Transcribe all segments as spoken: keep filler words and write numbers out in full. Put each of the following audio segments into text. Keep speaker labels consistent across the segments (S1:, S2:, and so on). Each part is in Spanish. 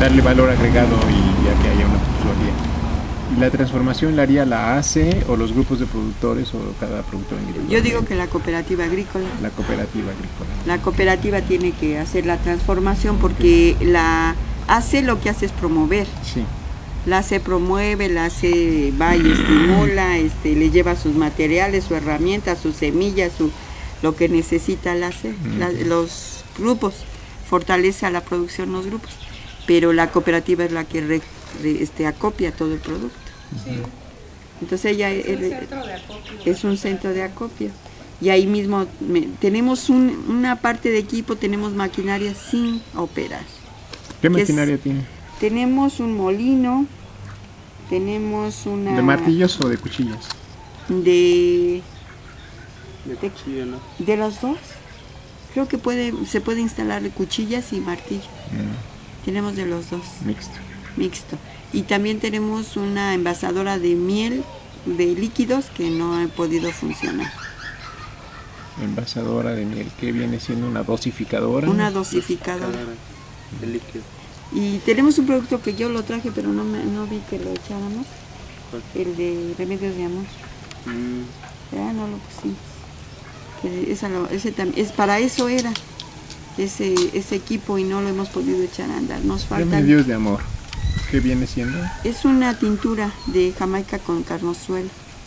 S1: darle valor agregado y ya que haya una tutoría. ¿Y la transformación la haría la A C E o los grupos de productores o cada productor individual?
S2: Yo digo que la cooperativa agrícola.
S1: La cooperativa agrícola.
S2: La cooperativa tiene que hacer la transformación porque okay. la A C E lo que hace es promover.
S1: Sí.
S2: La A C E promueve, la A C E va y estimula, este, le lleva sus materiales, su herramienta, sus semillas, su, lo que necesita la A C E. Uh-huh. la, los grupos, fortalece a la producción los grupos, pero la cooperativa es la que re, re, este, acopia todo el producto.
S3: Sí.
S2: Entonces ella
S3: es,
S2: es,
S3: un centro de acopio,
S2: es un centro de acopio. Y ahí mismo me, tenemos un, una parte de equipo, tenemos maquinaria sin operar.
S1: ¿Qué maquinaria es, tiene?
S2: Tenemos un molino, tenemos una...
S1: ¿De martillos o de cuchillas?
S2: De...
S4: De cuchilla, ¿no?
S2: De los dos. Creo que puede, se puede instalar de cuchillas y martillo. Mm. Tenemos de los dos.
S1: Mixto.
S2: Mixto. Y también tenemos una envasadora de miel de líquidos que no ha podido funcionar.
S1: Envasadora de miel, que viene siendo una dosificadora.
S2: Una dosificadora.
S4: De líquido.
S2: Y tenemos un producto que yo lo traje, pero no, me, no vi que lo echáramos. El de Remedios de Amor. Mm. Ya no lo pusimos. Que esa lo, ese es, para eso era ese, ese equipo y no lo hemos podido echar a andar. Nos falta.
S1: Remedios de Amor. ¿Qué viene siendo?
S2: Es una tintura de Jamaica con carnozuelo.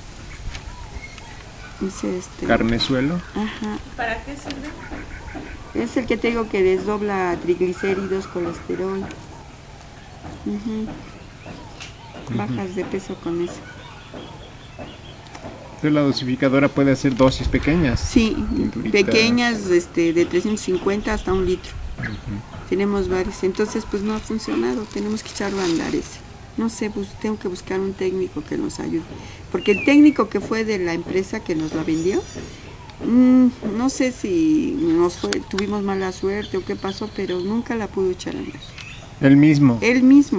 S2: Es este...
S1: ¿Carnezuelo?
S2: Ajá.
S3: ¿Para qué sirve?
S2: Es el que te digo que desdobla triglicéridos, colesterol. Uh-huh. Uh-huh. Bajas de peso con eso.
S1: Entonces la dosificadora puede hacer dosis pequeñas.
S2: Sí, pequeñas, este, de trescientos cincuenta hasta un litro. Uh-huh. Tenemos varios, entonces pues no ha funcionado, tenemos que echarlo a andar ese. No sé, pues tengo que buscar un técnico que nos ayude. Porque el técnico que fue de la empresa que nos lo vendió, mmm, no sé si nos fue, tuvimos mala suerte o qué pasó, pero nunca la pudo echar a andar.
S1: ¿El mismo?
S2: Él mismo.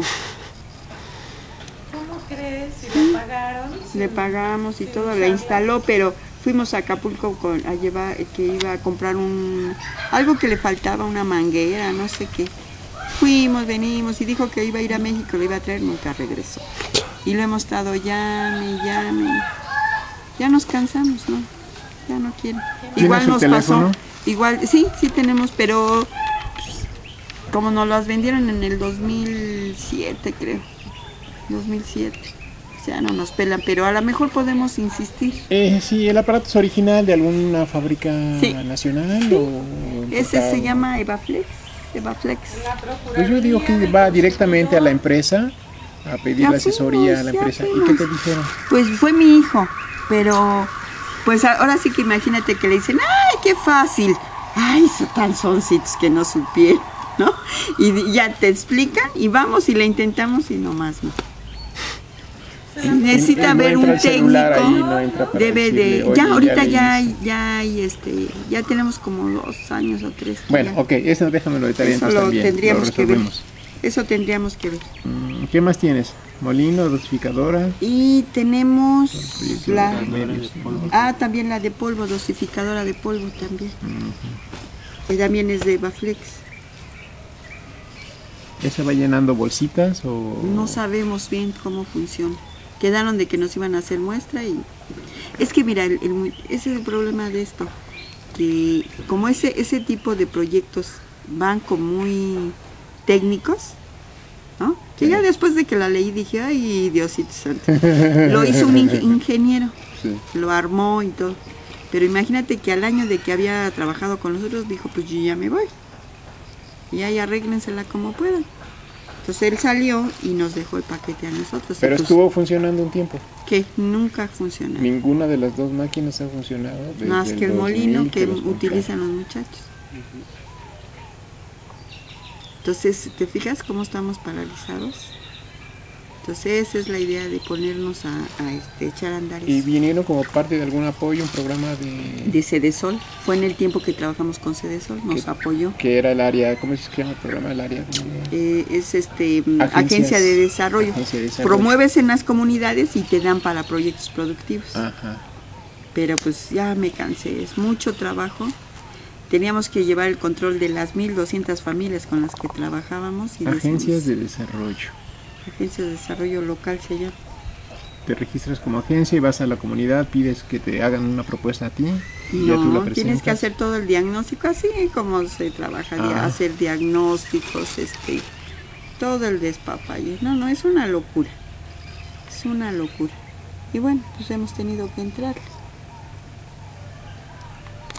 S3: ¿Cómo crees? ¿Si le pagaron?
S2: Le pagamos y sí, todo, la instaló, pero fuimos a Acapulco con, a llevar, que iba a comprar un algo que le faltaba, una manguera, no sé qué. Fuimos, venimos y dijo que iba a ir a México, lo iba a traer, nunca regresó. Y lo hemos estado llame, llame. Ya nos cansamos, ¿no? Ya no quiere. Igual nos
S1: teléfono?
S2: pasó, igual, sí, sí tenemos, pero pues, como nos las vendieron en el dos mil siete, creo. dos mil siete. Ya no nos pelan, pero a lo mejor podemos insistir.
S1: Eh, sí, el aparato es original de alguna fábrica sí. nacional sí. o
S2: ese se llama Evaflex. Evaflex.
S1: Pues yo digo que va directamente a la empresa a pedir ya la asesoría fuimos, a la empresa. ¿Y qué te dijeron?
S2: Pues fue mi hijo, pero pues ahora sí que imagínate que le dicen, ¡ay, qué fácil! ¡Ay, son tan soncitos que no supieron! ¿No? Y ya te explican y vamos y le intentamos y nomás no. Sí, necesita ver no un técnico, ahí, no debe de, ya ahorita ya, ya hay, ya hay este, ya tenemos como dos años o tres.
S1: Bueno, ya. Ok, eso déjamelo de tarea.
S2: Eso lo también, tendríamos lo que ver, eso tendríamos que ver.
S1: ¿Qué más tienes? Molino, dosificadora.
S2: Y tenemos la, ah, también la de polvo, dosificadora de polvo también. Uh-huh. Y también es de Evaflex.
S1: ¿Esa va llenando bolsitas o...?
S2: No sabemos bien cómo funciona. Quedaron de que nos iban a hacer muestra y... Es que mira, el, el, ese es el problema de esto, que como ese, ese tipo de proyectos van como muy técnicos, ¿no? Que sí. Ya después de que la leí dije, ay, Diosito santo, lo hizo un ingeniero, sí. Lo armó y todo. Pero imagínate que al año de que había trabajado con nosotros, dijo, pues yo ya me voy. Y ahí arréglensela como puedan. Entonces él salió y nos dejó el paquete a nosotros.
S1: Pero
S2: pues,
S1: estuvo funcionando un tiempo.
S2: Que nunca funcionó.
S1: Ninguna de las dos máquinas ha funcionado.
S2: Más que el molino que, que utilizan los muchachos. Uh-huh. Entonces, ¿te fijas cómo estamos paralizados? Entonces esa es la idea de ponernos a, a este, echar a andar.
S1: ¿Y vinieron como parte de algún apoyo, un programa de...?
S2: De Cedesol, fue en el tiempo que trabajamos con Cedesol, nos
S1: ¿Qué,
S2: apoyó.
S1: ¿Qué era el área, cómo se llama el programa del área?
S2: Eh, es este, agencia de, desarrollo. agencia de desarrollo. Promueves en las comunidades y te dan para proyectos productivos.
S1: Ajá.
S2: Pero pues ya me cansé, es mucho trabajo. teníamos que llevar el control de las mil doscientas familias con las que trabajábamos. Y
S1: Agencias
S2: decimos,
S1: de desarrollo.
S2: Agencias de desarrollo local se llama.
S1: Te registras como agencia y vas a la comunidad, pides que te hagan una propuesta a ti y ya tú la
S2: No,
S1: presentas.
S2: tienes que hacer todo el diagnóstico, así como se trabajaría,
S1: Ah.
S2: hacer diagnósticos, este, todo el despapalle. No, no, es una locura, es una locura. Y bueno, pues hemos tenido que entrar.